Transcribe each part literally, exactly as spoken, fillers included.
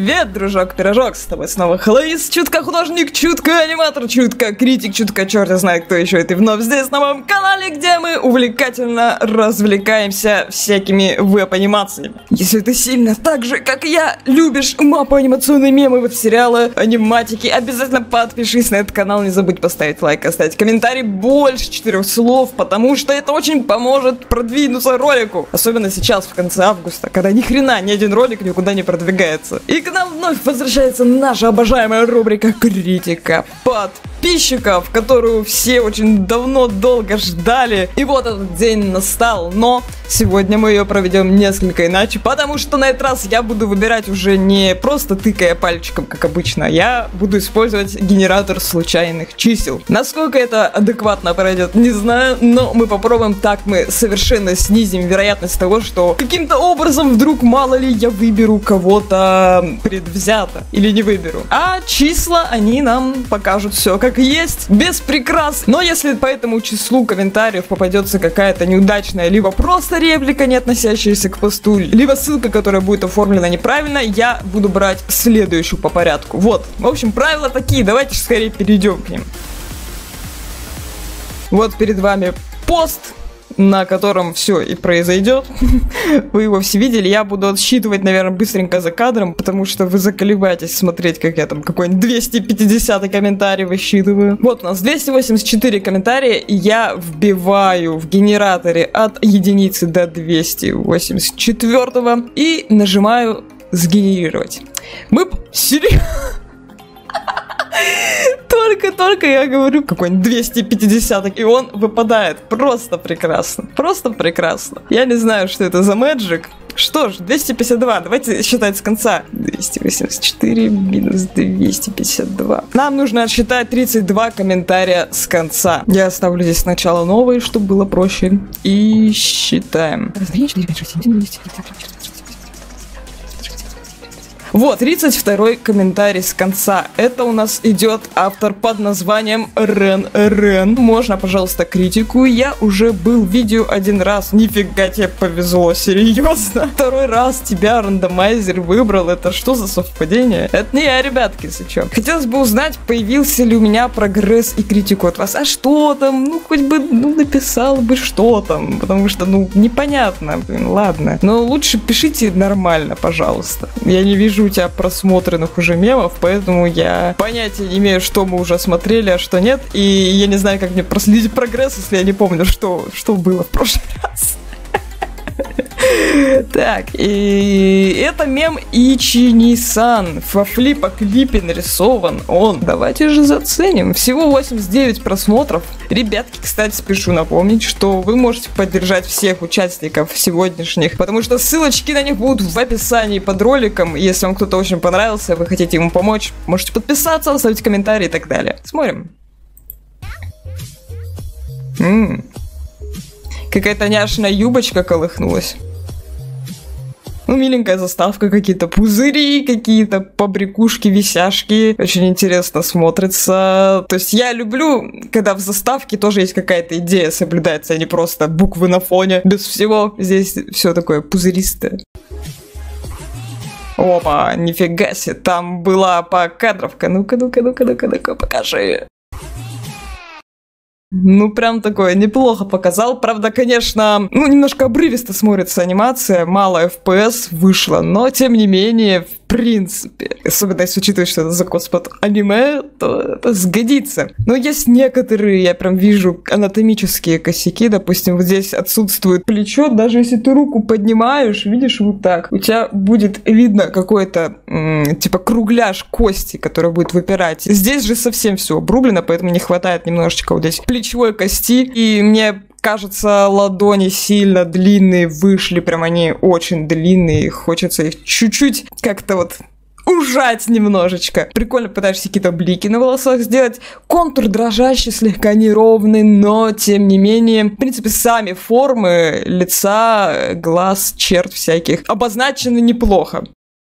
Привет, дружок-пирожок, с тобой снова Хлоис, чутко-художник, чутко-аниматор, чутко-критик, чутко-черт знает кто еще, и ты вновь здесь на моем канале, где мы увлекательно развлекаемся всякими веб-анимациями. Если ты сильно так же, как и я, любишь мапы-анимационные мемы, вот сериалы, аниматики, обязательно подпишись на этот канал, не забудь поставить лайк, оставить комментарий больше четырех слов, потому что это очень поможет продвинуться ролику, особенно сейчас, в конце августа, когда ни хрена ни один ролик никуда не продвигается. И к нам вновь возвращается наша обожаемая рубрика критика подписчиков, которую все очень давно долго ждали. И вот этот день настал, но сегодня мы ее проведем несколько иначе, потому что на этот раз я буду выбирать уже не просто тыкая пальчиком, как обычно, я буду использовать генератор случайных чисел. Насколько это адекватно пройдет, не знаю, но мы попробуем. Так мы совершенно снизим вероятность того, что каким-то образом вдруг, мало ли, я выберу кого-то предвзято или не выберу. А числа, они нам покажут все как есть, без прикрас. Но если по этому числу комментариев попадется какая-то неудачная, либо просто реплика, не относящаяся к посту, либо ссылка, которая будет оформлена неправильно, я буду брать следующую по порядку. Вот, в общем, правила такие, давайте скорее перейдем к ним. Вот перед вами пост, на котором все и произойдет. Вы его все видели. Я буду отсчитывать, наверное, быстренько за кадром, потому что вы заколебаетесь смотреть, как я там какой-нибудь двести пятидесятый комментарий высчитываю. Вот у нас двести восемьдесят четыре комментария, и я вбиваю в генераторе от единицы до двести восемьдесят четвёртого и нажимаю «Сгенерировать». Мы... Серьезно? Только-только я говорю какой-нибудь двести пятидесятый, и он выпадает. Просто прекрасно. Просто прекрасно. Я не знаю, что это за мэджик. Что ж, двести пятьдесят два. Давайте считать с конца. двести восемьдесят четыре минус двести пятьдесят два. Нам нужно отсчитать тридцать два комментария с конца. Я оставлю здесь сначала новые, чтобы было проще. И считаем. Вот, тридцать второй комментарий с конца. Это у нас идет автор под названием Рен Рен. Можно, пожалуйста, критику. Я уже был в видео один раз. Нифига тебе повезло, серьезно. Второй раз тебя рандомайзер выбрал. Это что за совпадение? Это не я, ребятки, если что. Хотелось бы узнать, появился ли у меня прогресс и критику от вас. А что там? Ну, хоть бы, ну, написал бы, что там. Потому что, ну, непонятно. Блин, ладно. Но лучше пишите нормально, пожалуйста. Я не вижу у тебя просмотренных уже мемов, поэтому я понятия не имею, что мы уже смотрели, а что нет, и я не знаю, как мне проследить прогресс, если я не помню, что, что было в прошлый раз. Так, и это мем Ичини-сан. Во флипа-клипе нарисован он. Давайте же заценим. Всего восемьдесят девять просмотров. Ребятки, кстати, спешу напомнить, что вы можете поддержать всех участников сегодняшних, потому что ссылочки на них будут в описании под роликом. Если вам кто-то очень понравился, вы хотите ему помочь, можете подписаться, оставить комментарий и так далее. Смотрим. М-м. Какая-то няшная юбочка колыхнулась. Ну, миленькая заставка, какие-то пузыри, какие-то побрякушки, висяшки. Очень интересно смотрится. То есть я люблю, когда в заставке тоже есть какая-то идея соблюдается, а не просто буквы на фоне. Без всего. Здесь все такое пузыристое. Опа, нифига себе. Там была покадровка. Ну-ка, ну-ка, ну-ка, ну-ка, ну-ка, покажи. Ну, прям такое, неплохо показал. Правда, конечно, ну, немножко обрывисто смотрится анимация, мало эф пи эс вышло, но, тем не менее, в принципе, особенно если учитывать, что это закос под аниме, то это сгодится. Но есть некоторые, я прям вижу, анатомические косяки, допустим, вот здесь отсутствует плечо, даже если ты руку поднимаешь, видишь, вот так, у тебя будет видно какой-то, м- типа, кругляш кости, который будет выпирать. Здесь же совсем все обрублено, поэтому не хватает немножечко вот здесь плечевой кости, и мне кажется, ладони сильно длинные вышли, прям они очень длинные, хочется их чуть-чуть как-то вот ужать немножечко. Прикольно пытаешься какие-то блики на волосах сделать. Контур дрожащий, слегка неровный, но тем не менее, в принципе, сами формы лица, глаз, черт всяких обозначены неплохо.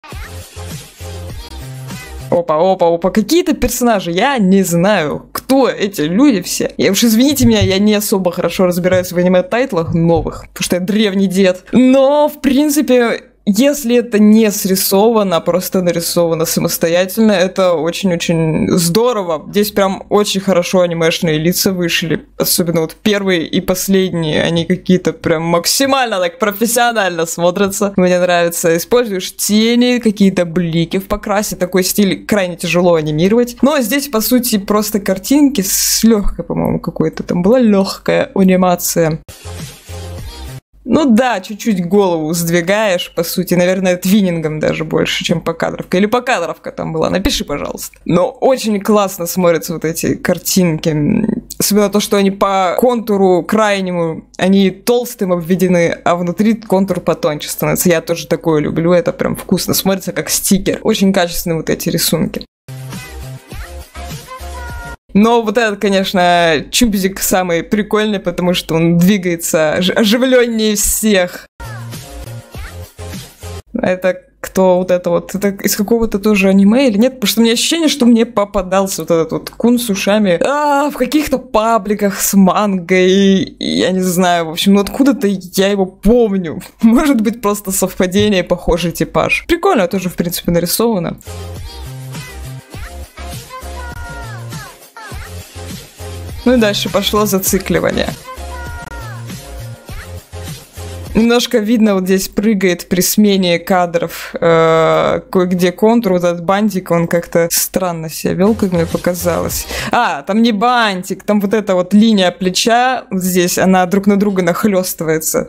Опа, опа, опа, какие-то персонажи, я не знаю, кто эти люди все. Я уж извините меня, я не особо хорошо разбираюсь в аниме-тайтлах новых, потому что я древний дед. Но, в принципе, если это не срисовано, а просто нарисовано самостоятельно, это очень-очень здорово. Здесь прям очень хорошо анимешные лица вышли. Особенно вот первые и последние, они какие-то прям максимально так профессионально смотрятся. Мне нравится. Используешь тени, какие-то блики в покрасе. Такой стиль крайне тяжело анимировать. Но здесь, по сути, просто картинки с легкой, по-моему, какой-то там была легкая анимация. Ну да, чуть-чуть голову сдвигаешь, по сути, наверное, твиннингом даже больше, чем покадровка. Или покадровка там была, напиши, пожалуйста. Но очень классно смотрятся вот эти картинки. Особенно то, что они по контуру крайнему, они толстым обведены, а внутри контур потоньше становится. Я тоже такое люблю, это прям вкусно смотрится, как стикер. Очень качественные вот эти рисунки. Но вот этот, конечно, чубзик самый прикольный, потому что он двигается оживленнее всех. Это кто вот это вот? Это из какого-то тоже аниме или нет? Потому что у меня ощущение, что мне попадался вот этот вот кун с ушами а, в каких-то пабликах с мангой. Я не знаю, в общем, ну откуда-то я его помню. Может быть, просто совпадение, похожий типаж. Прикольно, тоже, в принципе, нарисовано. Ну и дальше пошло зацикливание. Немножко видно, вот здесь прыгает при смене кадров э, кое-где контур, вот этот бантик, он как-то странно себя вел, как мне показалось. А, там не бантик, там вот эта вот линия плеча, вот здесь, она друг на друга нахлёстывается.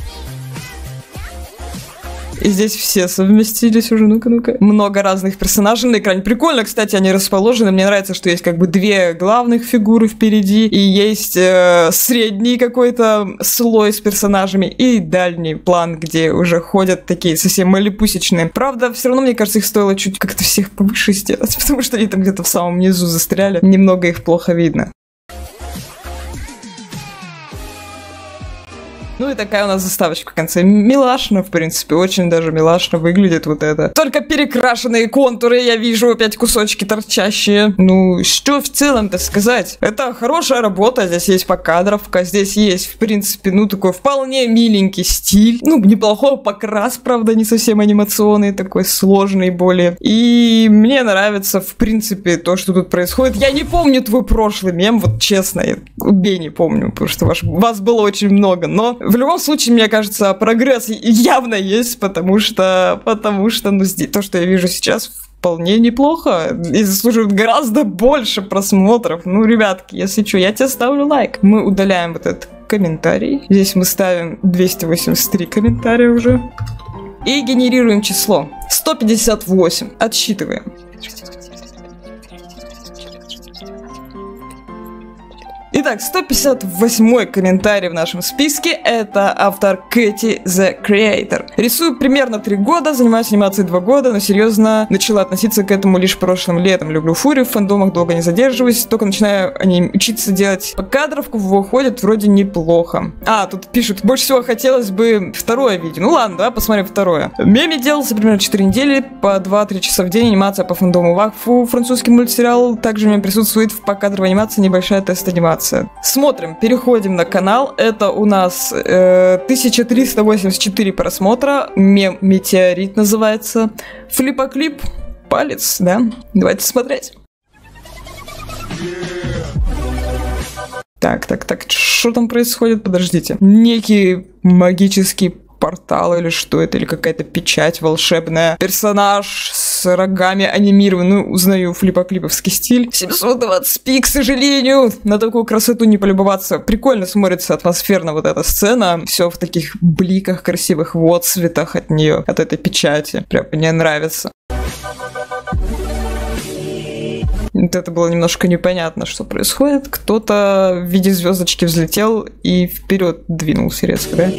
И здесь все совместились уже, ну-ка, ну-ка. Много разных персонажей на экране. Прикольно, кстати, они расположены. Мне нравится, что есть как бы две главных фигуры впереди, и есть э, средний какой-то слой с персонажами, и дальний план, где уже ходят такие совсем малепусечные. Правда, все равно, мне кажется, их стоило чуть как-то всех повыше сделать, потому что они там где-то в самом низу застряли. Немного их плохо видно. Ну и такая у нас заставочка в конце. Милашно, в принципе, очень даже милашно выглядит вот это. Только перекрашенные контуры, я вижу опять кусочки торчащие. Ну, что в целом-то сказать? Это хорошая работа, здесь есть покадровка, здесь есть, в принципе, ну, такой вполне миленький стиль. Ну, неплохой покрас, правда, не совсем анимационный, такой сложный более. И мне нравится, в принципе, то, что тут происходит. Я не помню твой прошлый мем, вот честно, я убей не помню, потому что ваш, вас было очень много, но... В любом случае, мне кажется, прогресс явно есть, потому что, потому что, ну, здесь, то, что я вижу сейчас, вполне неплохо и заслуживает гораздо больше просмотров. Ну, ребятки, если что, я тебе ставлю лайк. Мы удаляем вот этот комментарий. Здесь мы ставим двести восемьдесят три комментария уже. И генерируем число. сто пятьдесят восемь. Отсчитываем. Итак, сто пятьдесят восьмой комментарий в нашем списке. Это автор Кэти The Creator. Рисую примерно три года, занимаюсь анимацией два года, но серьезно начала относиться к этому лишь прошлым летом. Люблю фурию, в фандомах долго не задерживаюсь, только начинаю они учиться делать покадровку, выходит вроде неплохо. А, тут пишут, больше всего хотелось бы второе видео. Ну ладно, давай посмотрим второе. Меми делался примерно четыре недели, по два-три часа в день, анимация по фандому Вакфу, французский мультсериал. Также у меня присутствует в покадровой анимации небольшая тест-анимация. Смотрим, переходим на канал. Это у нас э, тысяча триста восемьдесят четыре просмотра. Мем Метеорит называется. Флипоклип. Палец, да? Давайте смотреть. Так, так, так. Что там происходит? Подождите. Некий магический портал или что это, или какая-то печать волшебная. Персонаж с рогами анимированный. Ну, узнаю флипоклиповский стиль. семьсот двадцать пи, к сожалению. На такую красоту не полюбоваться. Прикольно смотрится атмосферно вот эта сцена. Все в таких бликах красивых, в отцветах от нее, от этой печати. Прям мне нравится. Вот это было немножко непонятно, что происходит. Кто-то в виде звездочки взлетел и вперед двинулся резко, да?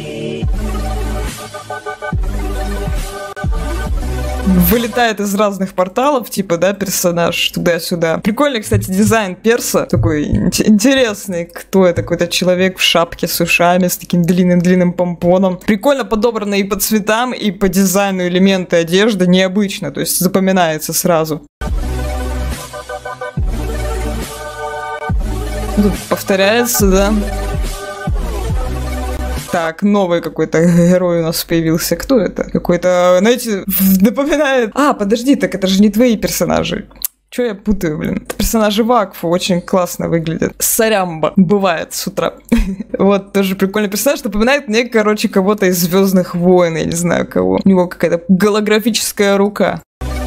Вылетает из разных порталов, типа, да, персонаж туда-сюда. Прикольный, кстати, дизайн перса. Такой интересный. Кто это? Какой-то человек в шапке с ушами, с таким длинным-длинным помпоном. Прикольно подобраны и по цветам, и по дизайну элементы одежды. Необычно, то есть запоминается сразу. Тут повторяется, да. Так, новый какой-то герой у нас появился. Кто это? Какой-то, знаете, напоминает... А, подожди, так это же не твои персонажи. Чё я путаю, блин? Это персонажи Вакфу очень классно выглядят. Сарямба бывает с утра. Вот, тоже прикольный персонаж. Напоминает мне, короче, кого-то из «Звездных войн», я не знаю кого. У него какая-то голографическая рука.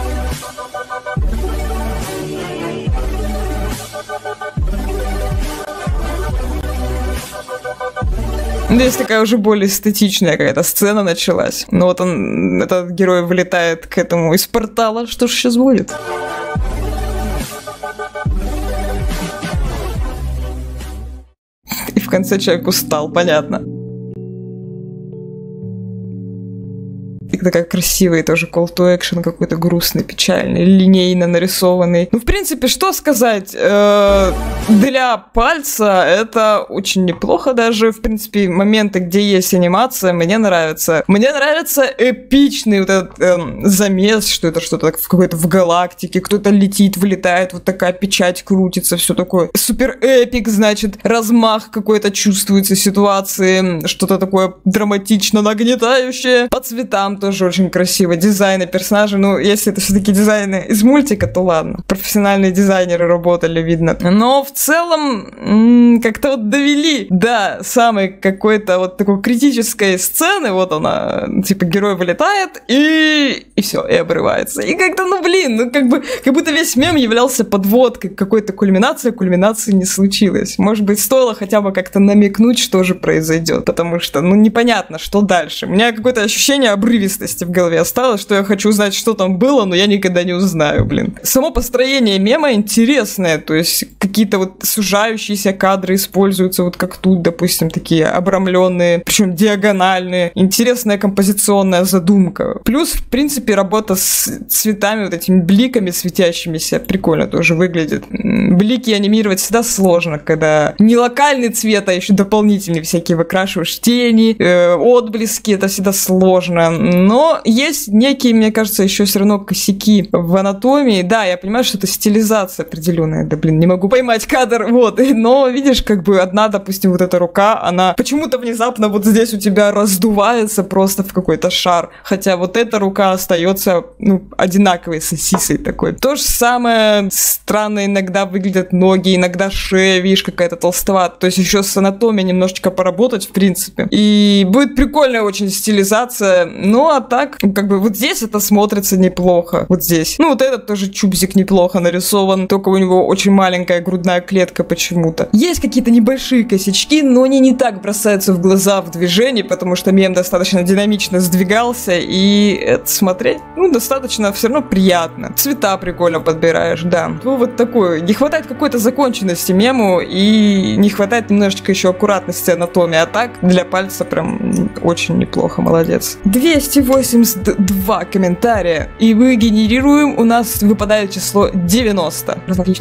Здесь такая уже более эстетичная какая-то сцена началась. Но вот он, этот герой вылетает к этому из портала. Что ж сейчас будет? И в конце человек устал, понятно. И такая красивый тоже call to action, какой-то грустный, печальный, линейно нарисованный. Ну, в принципе, что сказать? Э-э- для пальца это очень неплохо даже. В принципе, моменты, где есть анимация, мне нравятся. Мне нравится эпичный вот этот эм, замес, что это что-то в какой-то в галактике, кто-то летит, вылетает, вот такая печать крутится, все такое. Супер эпик, значит, размах какой-то чувствуется ситуации, что-то такое драматично нагнетающее. По цветам тоже очень красиво. Дизайны персонажей, ну, если это все-таки дизайны из мультика, то ладно. Профессиональные дизайнеры работали, видно. Но в целом м- как-то вот довели до самой какой-то вот такой критической сцены. Вот она, типа, герой вылетает и... и все, и обрывается. И как-то, ну, блин, ну, как бы, как будто весь мем являлся подводкой к какой-то кульминации, кульминации не случилось. Может быть, стоило хотя бы как-то намекнуть, что же произойдет, потому что, ну, непонятно, что дальше. У меня какое-то ощущение обрывистости в голове осталось, что я хочу узнать, что там было, но я никогда не узнаю, блин. Само построение мема интересное, то есть какие-то вот сужающиеся кадры используются, вот как тут, допустим, такие обрамленные, причем диагональные. Интересная композиционная задумка. Плюс, в принципе, работа с цветами, вот этими бликами светящимися, прикольно тоже выглядит. Блики анимировать всегда сложно, когда не локальный цвет, а еще дополнительные всякие выкрашиваешь тени, э, отблески, это всегда сложно. Но есть некие, мне кажется, еще все равно косяки в анатомии. Да, я понимаю, что это стилизация определенная. Да, блин, не могу поймать кадр, вот. Но, видишь, как бы одна, допустим, вот эта рука, она почему-то внезапно вот здесь у тебя раздувается просто в какой-то шар. Хотя вот эта рука остается, ну, одинаковой сосисой такой. То же самое странно иногда выглядят ноги, иногда шея, видишь, какая-то толстоватая. То есть еще с анатомией немножечко поработать, в принципе. И будет прикольная очень стилизация. Ну, а так, как бы вот здесь это смотрится неплохо. Вот здесь. Ну, вот этот тоже чубзик неплохо нарисован. Только у него очень маленькая грудная клетка почему-то. Есть какие-то небольшие косячки, но они не так бросаются в глаза в движении, потому что мем достаточно динамично сдвигался, и это смотреть, ну, достаточно все равно приятно. Цвета прикольно подбираешь, да. Ну, вот такой. Не хватает какой-то законченности мему, и не хватает немножечко еще аккуратности анатомии. А так, для пальца прям очень неплохо, молодец. двести восемьдесят два комментария, и мы генерируем, у нас выпадает число девяносто.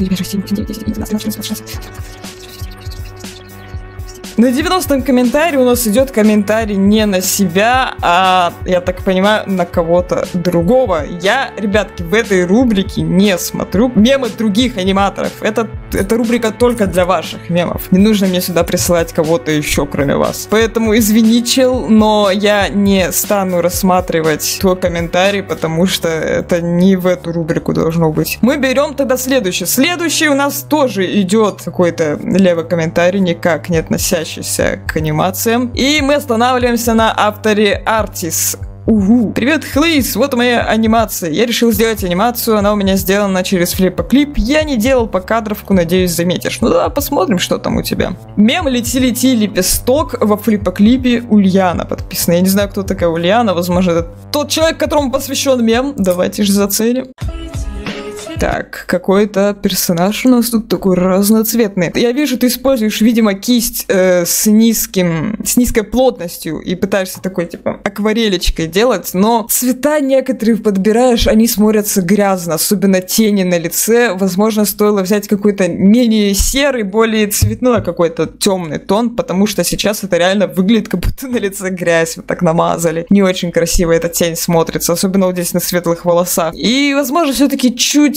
На девяностом комментарии у нас идет комментарий не на себя, а, я так понимаю, на кого-то другого. Я, ребятки, в этой рубрике не смотрю мемы других аниматоров. Это, это рубрика только для ваших мемов. Не нужно мне сюда присылать кого-то еще, кроме вас. Поэтому извини, чел, но я не стану рассматривать твой комментарий, потому что это не в эту рубрику должно быть. Мы берем тогда следующий. Следующий у нас тоже идет какой-то левый комментарий, никак не относящийся к анимациям. И мы останавливаемся на авторе Артис. Угу. Привет, Хлейс, вот моя анимация. Я решил сделать анимацию, она у меня сделана через флипоклип. Я не делал покадровку, надеюсь, заметишь. Ну да, посмотрим, что там у тебя. Мем «Лети-лети, лепесток» во флипоклипе Ульяна подписано. Я не знаю, кто такая Ульяна, возможно, это тот человек, которому посвящен мем. Давайте же заценим. Так, какой-то персонаж у нас тут такой разноцветный. Я вижу, ты используешь, видимо, кисть э, с низким, с низкой плотностью и пытаешься такой, типа, акварелечкой делать, но цвета некоторые подбираешь, они смотрятся грязно, особенно тени на лице. Возможно, стоило взять какой-то менее серый, более цветной какой-то темный тон, потому что сейчас это реально выглядит, как будто на лице грязь вот так намазали. Не очень красиво эта тень смотрится, особенно вот здесь на светлых волосах. И, возможно, все-таки чуть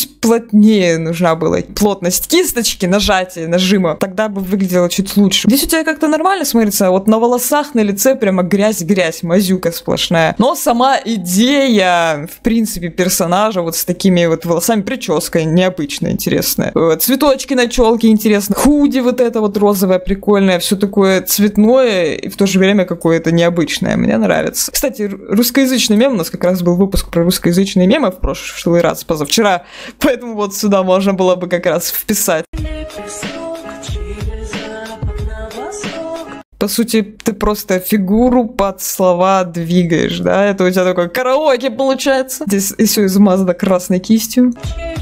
чуть плотнее нужна была плотность кисточки, нажатия, нажима. Тогда бы выглядело чуть лучше. Здесь у тебя как-то нормально смотрится, а вот на волосах, на лице прямо грязь-грязь, мазюка сплошная. Но сама идея, в принципе, персонажа вот с такими вот волосами, прическа необычная, интересная. Цветочки на челке интересно. Худи вот это вот розовое, прикольное, все такое цветное и в то же время какое-то необычное. Мне нравится. Кстати, русскоязычный мем, у нас как раз был выпуск про русскоязычные мемы в прошлый раз, позавчера, поэтому вот сюда можно было бы как раз вписать. По сути, ты просто фигуру под слова двигаешь, да? Это у тебя такое караоке получается. Здесь все измазано красной кистью.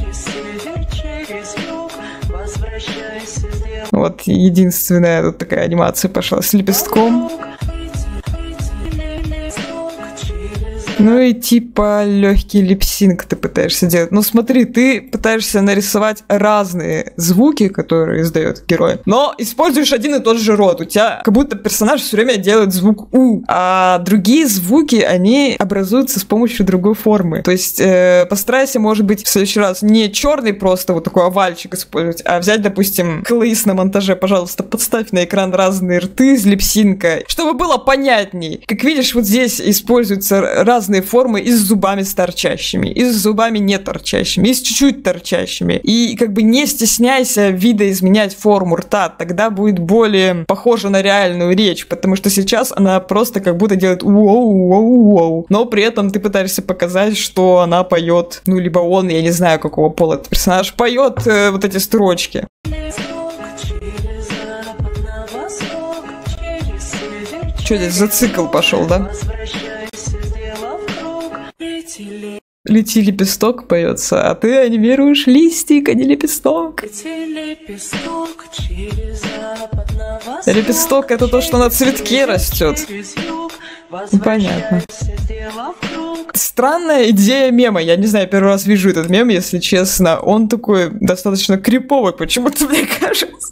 Вот единственная тут такая анимация пошла с лепестком. Ну и типа легкий липсинг ты пытаешься делать. Ну смотри, ты пытаешься нарисовать разные звуки, которые издает герой, но используешь один и тот же рот. У тебя как будто персонаж все время делает звук У, а другие звуки, они образуются с помощью другой формы. То есть э, постарайся, может быть, в следующий раз не черный просто вот такой овальчик использовать, а взять, допустим, клейс на монтаже, пожалуйста, подставь на экран разные рты с липсинкой, чтобы было понятней. Как видишь, вот здесь используются разные формы и с зубами с торчащими, и с зубами не торчащими, и с чуть-чуть торчащими. И как бы не стесняйся видоизменять форму рта, тогда будет более похоже на реальную речь, потому что сейчас она просто как будто делает уоу-уоу-уоу, но при этом ты пытаешься показать, что она поет, ну либо он, я не знаю, какого пола этот персонаж, поет э, вот эти строчки. Что здесь за цикл пошел, да? Лети, лепесток поется, а ты анимируешь листик, а не лепесток. Лепесток — это то, что на цветке растет. Понятно. Странная идея мема. Я не знаю, первый раз вижу этот мем, если честно. Он такой достаточно криповый, почему-то мне кажется.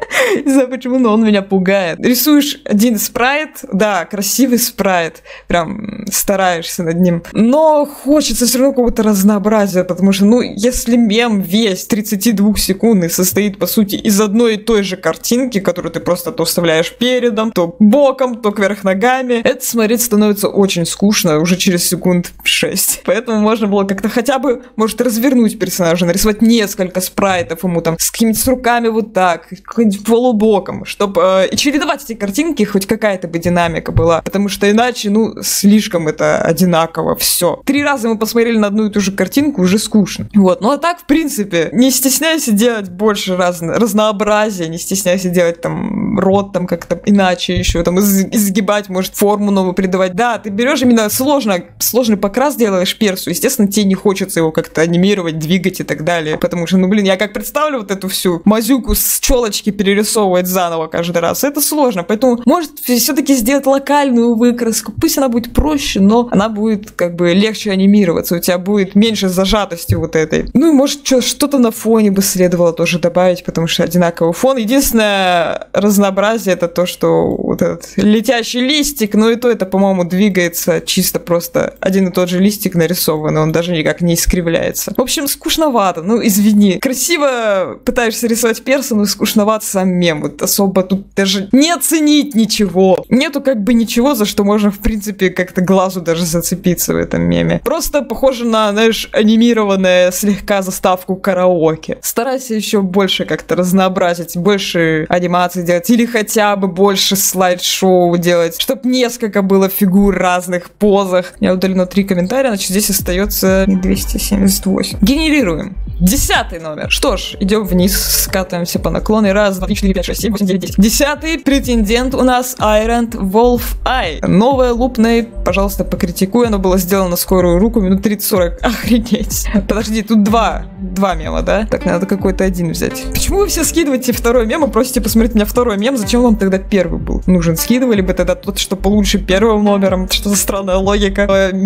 Не знаю почему, но он меня пугает. Рисуешь один спрайт, да, красивый спрайт, прям стараешься над ним, но хочется все равно какого-то разнообразия, потому что, ну, если мем весь тридцатидвухсекундный состоит, по сути, из одной и той же картинки, которую ты просто то вставляешь передом, то боком, то кверх ногами, это смотреть становится очень скучно уже через секунд шесть. Поэтому можно было как-то хотя бы, может, развернуть персонажа, нарисовать несколько спрайтов ему там с какими-то с руками вот так, какой-нибудь полубоком, чтобы э, и чередовать эти картинки, хоть какая-то бы динамика была, потому что иначе, ну, слишком это одинаково все. Три раза мы посмотрели на одну и ту же картинку, уже скучно. Вот, ну а так, в принципе, не стесняйся делать больше раз... разнообразия, не стесняйся делать там рот там как-то иначе еще, там из... изгибать, может, форму новую придавать. Да, ты берешь именно сложно, сложный покрас делаешь персу, естественно, тебе не хочется его как-то анимировать, двигать и так далее, потому что, ну, блин, я как представлю вот эту всю мазюку с челочки перерисовывать заново каждый раз. Это сложно, поэтому может все-таки сделать локальную выкраску. Пусть она будет проще, но она будет как бы легче анимироваться. У тебя будет меньше зажатости вот этой. Ну и может что-то на фоне бы следовало тоже добавить, потому что одинаковый фон. Единственное разнообразие — это то, что вот этот летящий листик, но и то это, по-моему, двигается чисто просто один и тот же листик нарисованный, он даже никак не искривляется. В общем, скучновато, ну извини. Красиво пытаешься рисовать перса, но скучновато сам мем. Вот особо тут даже не оценить ничего. Нету как бы ничего, за что можно, в принципе, как-то глазу даже зацепиться в этом меме. Просто похоже на, знаешь, анимированное слегка заставку караоке. Старайся еще больше как-то разнообразить, больше анимаций делать, или хотя бы больше слайд-шоу делать, чтобы несколько было фигур в разных позах. Я удалено три комментария, значит, здесь остается двести семьдесят восемь. Генерируем. Десятый номер. Что ж, идем вниз, скатываемся по наклону. Раз, два, три, четыре, пять, шесть, семь, восемь, девять, десять. Десятый претендент у нас Iron Wolf Eye. Новое лупное, пожалуйста, покритикуй. Оно было сделано на скорую руку, минут тридцать-сорок. Охренеть. Подожди, тут два. Два мема, да? Так, надо какой-то один взять. Почему вы все скидываете второй мем и просите посмотреть меня второй мем? Зачем вам тогда первый был нужен? Скидывали бы тогда тот, что получше первым номером. Что за странная логика.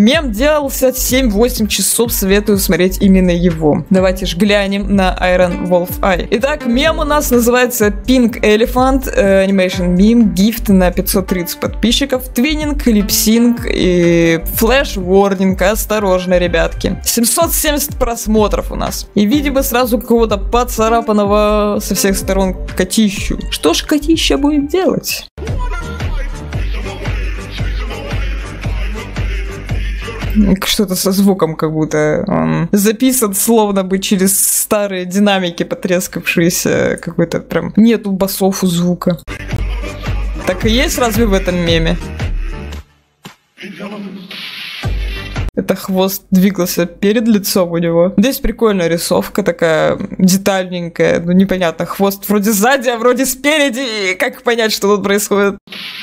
Мем делался семь-восемь часов, советую смотреть именно его. Давайте ж глянем на Iron Wolf Eye. Итак, мем у нас называется Pink Elephant, э, Animation Meme, гифт на пятьсот тридцать подписчиков, твининг, липсинг и флэш ворнинг. Осторожно, ребятки. семьсот семьдесят просмотров у нас. И, видимо, сразу какого-то поцарапанного со всех сторон котищу. Что ж котища будет делать? Что-то со звуком, как будто он записан словно бы через старые динамики потрескавшиеся. Какой-то прям нету басов у звука. Так и есть разве в этом меме? Это хвост двигался перед лицом у него. Здесь прикольная рисовка, такая детальненькая. Ну, непонятно, хвост вроде сзади, а вроде спереди. И как понять, что тут происходит?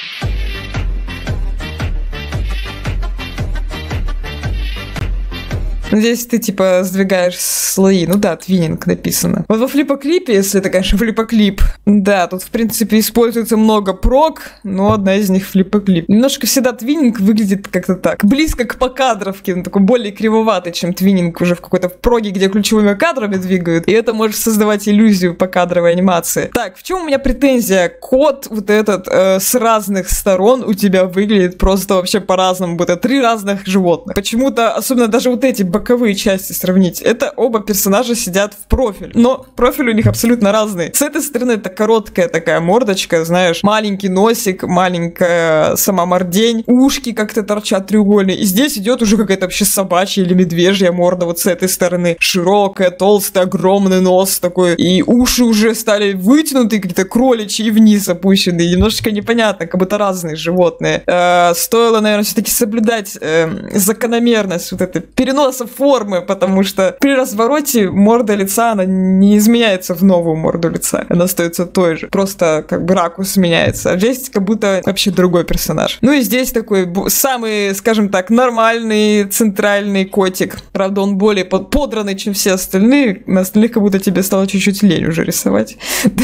Здесь ты, типа, сдвигаешь слои. Ну да, твининг написано. Вот во флипоклипе, если это, конечно, флипоклип. Да, тут, в принципе, используется много прог, но одна из них флипоклип. Немножко всегда твининг выглядит как-то так. Близко к покадровке, но такой более кривоватый, чем твининг уже в какой-то в проге, где ключевыми кадрами двигают. И это может создавать иллюзию покадровой анимации. Так, в чем у меня претензия? Кот вот этот э, с разных сторон у тебя выглядит просто вообще по-разному. Будто три разных животных. Почему-то, особенно даже вот эти боковые части сравнить. Это оба персонажа сидят в профиль. Но профиль у них абсолютно разный. С этой стороны это короткая такая мордочка, знаешь, маленький носик, маленькая сама мордень, ушки как-то торчат треугольные. И здесь идет уже какая-то вообще собачья или медвежья морда вот с этой стороны. Широкая, толстая, огромный нос такой. И уши уже стали вытянутые, какие-то кроличьи и вниз опущенные. Немножечко непонятно, как будто разные животные. Э, стоило, наверное, все-таки соблюдать э, закономерность вот этой переноса формы, потому что при развороте морда лица, она не изменяется в новую морду лица. Она остается той же. Просто как бы ракурс меняется. А здесь как будто вообще другой персонаж. Ну и здесь такой самый, скажем так, нормальный центральный котик. Правда, он более подранный, чем все остальные. На остальных как будто тебе стало чуть-чуть лень уже рисовать.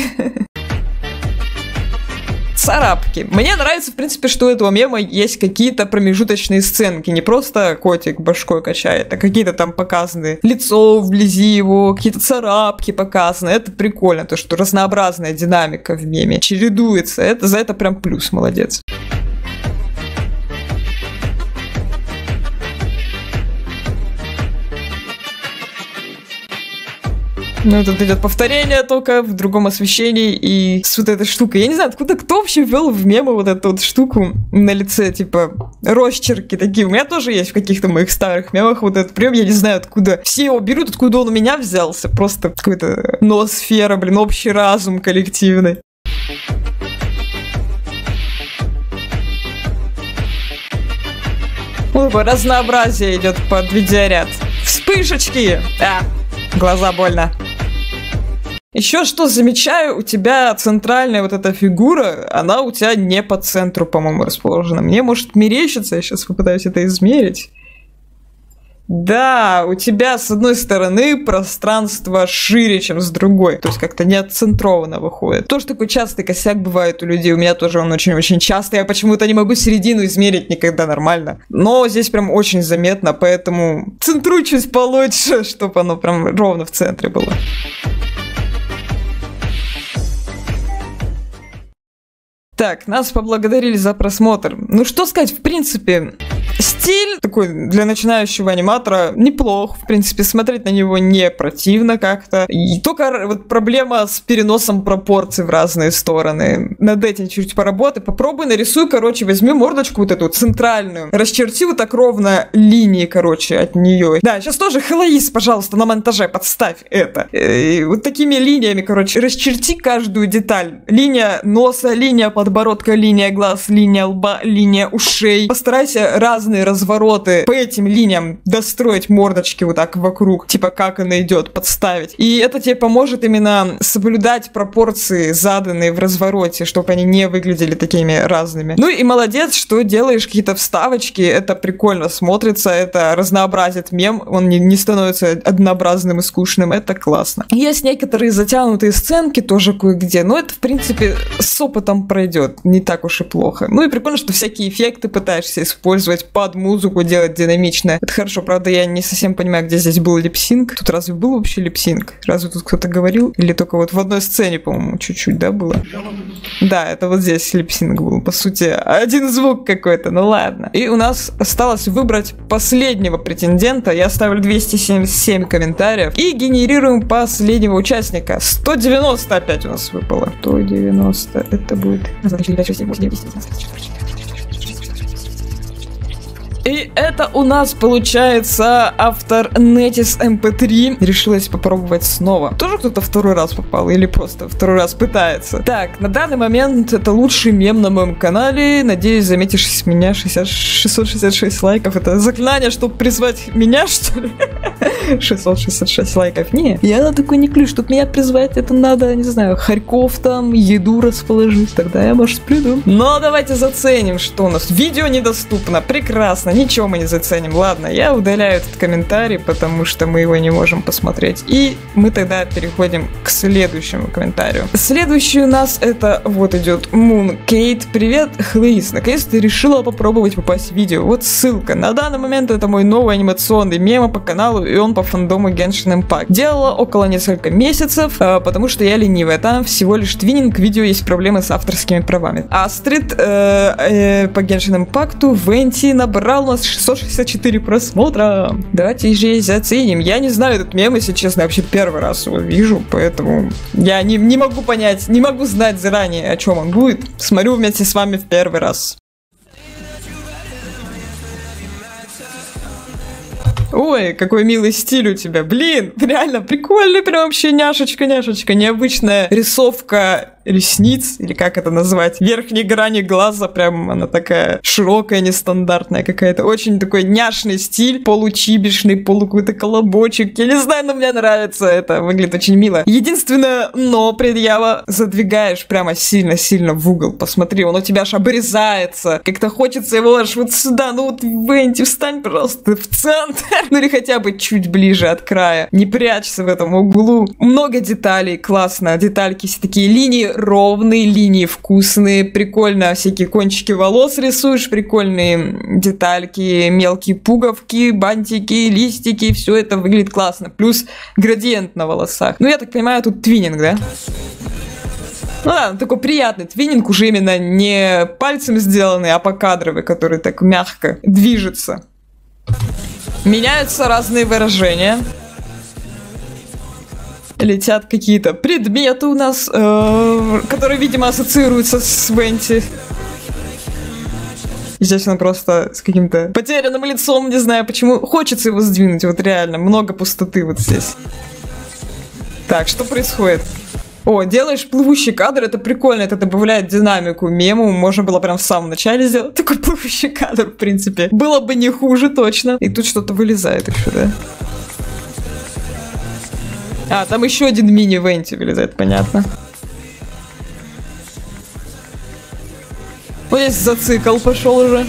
Царапки. Мне нравится, в принципе, что у этого мема есть какие-то промежуточные сценки. Не просто котик башкой качает, а какие-то там показаны лицо вблизи его, какие-то царапки показаны. Это прикольно, то, что разнообразная динамика в меме чередуется. Это, за это прям плюс, молодец. Ну, тут идет повторение только в другом освещении и с вот этой штукой. Я не знаю, откуда кто вообще ввел в мемы вот эту вот штуку на лице, типа росчерки такие. У меня тоже есть в каких-то моих старых мемах вот этот прием. Я не знаю, откуда все его берут, откуда он у меня взялся. Просто какой-то ноосфера, блин, общий разум коллективный. Ну, разнообразие идет под видеоряд. Вспышечки! А, глаза больно. Еще что замечаю, у тебя центральная вот эта фигура, она у тебя не по центру, по-моему, расположена. Мне может мерещиться, я сейчас попытаюсь это измерить. Да, у тебя с одной стороны пространство шире, чем с другой. То есть как-то не отцентрованно выходит. Тоже такой частый косяк бывает у людей. У меня тоже он очень-очень частый. Я почему-то не могу середину измерить никогда нормально. Но здесь прям очень заметно, поэтому центруй чуть получше, чтобы оно прям ровно в центре было. Так, нас поблагодарили за просмотр. Ну что сказать, в принципе, стиль такой для начинающего аниматора неплох. В принципе, смотреть на него не противно как-то. И только вот проблема с переносом пропорций в разные стороны. Над этим чуть-чуть поработай. Попробуй нарисуй, короче, возьми мордочку вот эту центральную. Расчерти вот так ровно линии, короче, от нее. Да, сейчас тоже Хэллоуис, пожалуйста, на монтаже подставь это. И вот такими линиями, короче, расчерти каждую деталь. Линия носа, линия под подбородка, линия глаз, линия лба, линия ушей. Постарайся разные развороты по этим линиям достроить мордочки вот так вокруг, типа как она идет, подставить. И это тебе поможет именно соблюдать пропорции, заданные в развороте, чтобы они не выглядели такими разными. Ну и молодец, что делаешь какие-то вставочки, это прикольно смотрится, это разнообразит мем, он не, не становится однообразным и скучным, это классно. Есть некоторые затянутые сценки тоже кое-где, но это, в принципе, с опытом пройдет. Не так уж и плохо. Ну и прикольно, что всякие эффекты пытаешься использовать, под музыку делать динамично. Это хорошо, правда, я не совсем понимаю, где здесь был липсинг. Тут разве был вообще липсинг? Разве тут кто-то говорил? Или только вот в одной сцене, по-моему, чуть-чуть, да, было? Да, это вот здесь липсинг был, по сути, один звук какой-то, ну ладно. И у нас осталось выбрать последнего претендента. Я ставлю двести семьдесят семь комментариев и генерируем последнего участника. сто девяносто опять у нас выпало. сто девяносто, это будет... И это у нас получается автор Netis эм пи три. Решилась попробовать снова. Тоже кто-то второй раз попал или просто второй раз пытается? Так, на данный момент это лучший мем на моем канале. Надеюсь, заметишь с меня шестьдесят, шестьсот шестьдесят шесть лайков. Это заклинание, чтобы призвать меня, что ли? шестьсот шестьдесят шесть лайков. Не, я на такой не клюш. Чтобы меня призвать, это надо, не знаю, хорьков там, еду расположить. Тогда я, может, приду. Но давайте заценим, что у нас. Видео недоступно. Прекрасно. Ничего мы не заценим. Ладно, я удаляю этот комментарий, потому что мы его не можем посмотреть. И мы тогда переходим к следующему комментарию. Следующий у нас это вот идет Moon Кейт. Привет, Хлоис. Наконец-то решила попробовать попасть в видео. Вот ссылка. На данный момент это мой новый анимационный мем по каналу, и он по фандому Genshin Impact. Делала около несколько месяцев, э, потому что я ленивая. Там всего лишь твининг, видео есть проблемы с авторскими правами. Астрид э, э, по Genshin Impact Венти набрал у нас шестьсот шестьдесят четыре просмотра. Давайте же заценим. Я не знаю этот мем, если честно, я вообще первый раз его вижу, поэтому я не, не могу понять, не могу знать заранее, о чем он будет. Смотрю вместе с вами в первый раз. Ой, какой милый стиль у тебя. Блин, реально прикольный, прям вообще няшечка-няшечка. Необычная рисовка ресниц, или как это назвать, верхней грани глаза, прям она такая широкая, нестандартная какая-то. Очень такой няшный стиль, получибишный, полу какой-то колобочек. Я не знаю, но мне нравится это, выглядит очень мило. Единственное, но предъява, задвигаешь прямо сильно-сильно в угол. Посмотри, он у тебя аж обрезается. Как-то хочется его аж вот сюда, ну вот, Венти, встань, пожалуйста, в центр. Ну или хотя бы чуть ближе от края. Не прячься в этом углу. Много деталей, классно. Детальки все такие, линии ровные, линии вкусные, прикольно всякие кончики волос рисуешь, прикольные детальки, мелкие пуговки, бантики, листики, все это выглядит классно. Плюс градиент на волосах. Ну, я так понимаю, тут твининг, да? Ну да, такой приятный твининг, уже именно не пальцем сделанный, а покадровый, который так мягко движется. Меняются разные выражения. Летят какие-то предметы у нас, э, которые, видимо, ассоциируются с Венти. Здесь он просто с каким-то потерянным лицом, не знаю почему. Хочется его сдвинуть, вот реально. Много пустоты вот здесь. Так, что происходит? О, делаешь плывущий кадр, это прикольно, это добавляет динамику мему. Можно было прям в самом начале сделать такой плывущий кадр, в принципе. Было бы не хуже, точно. И тут что-то вылезает еще, да? А, там еще один мини-венти вылезает, понятно. Вот здесь зацикл пошел уже.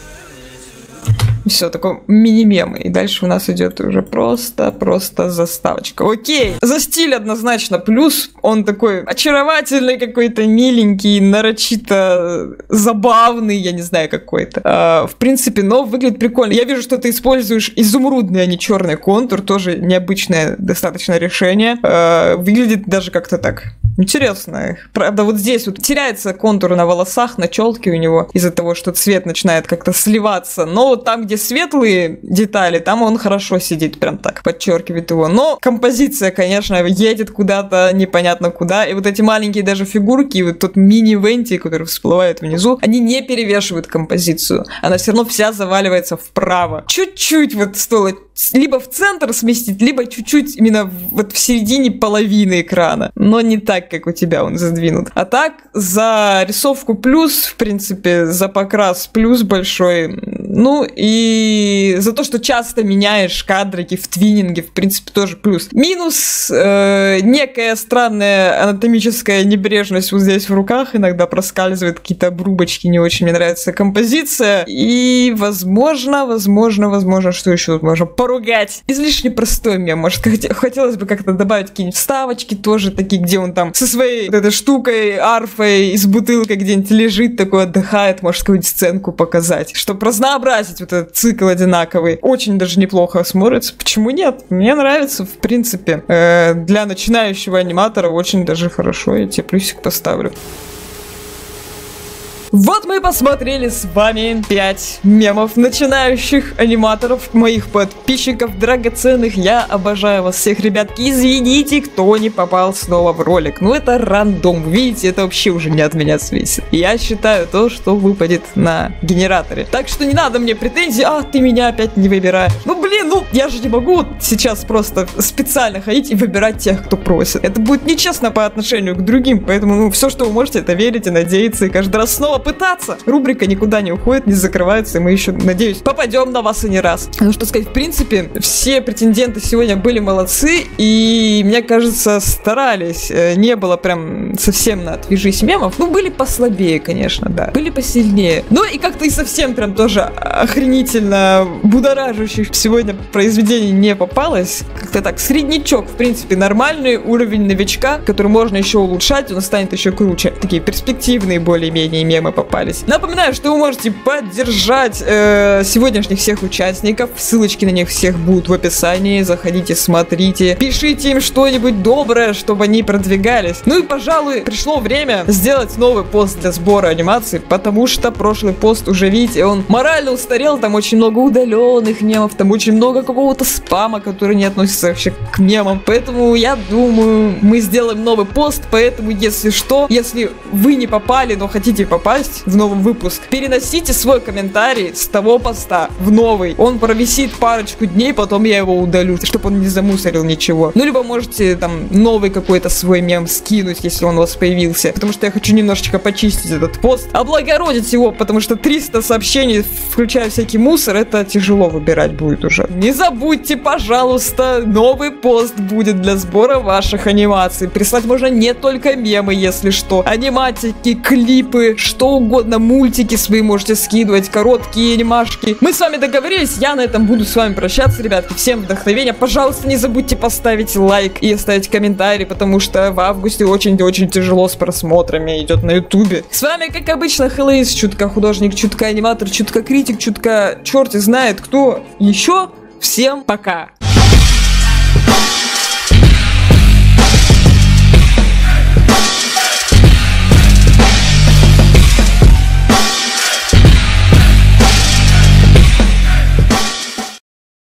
Все, такой мини-мем. И дальше у нас идет уже просто-просто заставочка. Окей, за стиль однозначно плюс. Он такой очаровательный какой-то, миленький, нарочито забавный, я не знаю, какой-то. А, в принципе, но выглядит прикольно. Я вижу, что ты используешь изумрудный, а не черный контур. Тоже необычное достаточно решение. А, выглядит даже как-то так интересно. Правда, вот здесь вот теряется контур на волосах, на челке у него из-за того, что цвет начинает как-то сливаться. Но вот там, где светлые детали, там он хорошо сидит, прям так, подчеркивает его. Но композиция, конечно, едет куда-то непонятно куда. И вот эти маленькие даже фигурки, и вот тот мини-венти, который всплывает внизу, они не перевешивают композицию. Она все равно вся заваливается вправо. Чуть-чуть вот стоило либо в центр сместить, либо чуть-чуть именно вот в середине половины экрана. Но не так, как у тебя он задвинут. А так, за рисовку плюс, в принципе, за покрас плюс большой. Ну и за то, что часто меняешь кадрики в твининге, в принципе, тоже плюс. Минус, э, некая странная анатомическая небрежность вот здесь в руках. Иногда проскальзывают какие-то обрубочки, не очень мне нравится композиция. И, возможно, возможно, возможно, что еще тут можно поругать. Излишне простой мем. Может, хотелось бы как-то добавить какие-нибудь вставочки тоже такие, где он там со своей вот этой штукой, арфой и с бутылкой где-нибудь лежит, такой отдыхает, может, какую-нибудь сценку показать. Чтобы разнообразить разнообразить вот этот цикл одинаковый. Очень даже неплохо смотрится. Почему нет? Мне нравится, в принципе. Э, для начинающего аниматора очень даже хорошо. Я тебе плюсик поставлю. Вот мы посмотрели с вами пять мемов начинающих аниматоров, моих подписчиков драгоценных. Я обожаю вас всех, ребятки. Извините, кто не попал снова в ролик. Ну это рандом, видите, это вообще уже не от меня зависит. Я считаю то, что выпадет на генераторе. Так что не надо мне претензий, а ты меня опять не выбираешь. Ну блин, ну я же не могу сейчас просто специально ходить и выбирать тех, кто просит. Это будет нечестно по отношению к другим, поэтому ну все, что вы можете, это верить и надеяться, и каждый раз снова пытаться. Рубрика никуда не уходит, не закрывается, и мы еще, надеюсь, попадем на вас и не раз. Ну что сказать, в принципе, все претенденты сегодня были молодцы, и, мне кажется, старались. Не было прям совсем на «Отвяжись» мемов. Ну, были послабее, конечно, да. Были посильнее. Ну и как-то и совсем прям тоже охренительно будоражащих сегодня произведений не попалось. Как-то так, среднячок, в принципе, нормальный уровень новичка, который можно еще улучшать, он станет еще круче. Такие перспективные более-менее мемы попались. Напоминаю, что вы можете поддержать э, сегодняшних всех участников. Ссылочки на них всех будут в описании. Заходите, смотрите. Пишите им что-нибудь доброе, чтобы они продвигались. Ну и, пожалуй, пришло время сделать новый пост для сбора анимации, потому что прошлый пост уже, видите, он морально устарел. Там очень много удаленных мемов, там очень много какого-то спама, который не относится вообще к мемам. Поэтому я думаю, мы сделаем новый пост. Поэтому, если что, если вы не попали, но хотите попасть в новый выпуск, переносите свой комментарий с того поста в новый. Он провисит парочку дней, потом я его удалю, чтобы он не замусорил ничего. Ну, либо можете там новый какой-то свой мем скинуть, если он у вас появился. Потому что я хочу немножечко почистить этот пост, облагородить его, потому что триста сообщений, включая всякий мусор, это тяжело выбирать будет уже. Не забудьте, пожалуйста, новый пост будет для сбора ваших анимаций. Прислать можно не только мемы, если что. Аниматики, клипы, что угодно, мультики свои можете скидывать, короткие анимашки. Мы с вами договорились, я на этом буду с вами прощаться, ребятки. Всем вдохновения. Пожалуйста, не забудьте поставить лайк и оставить комментарий, потому что в августе очень-очень тяжело с просмотрами идет на ютубе. С вами, как обычно, Хэлэйс, чутка художник, чутка аниматор, чутка критик, чутка черт знает кто еще. Всем пока!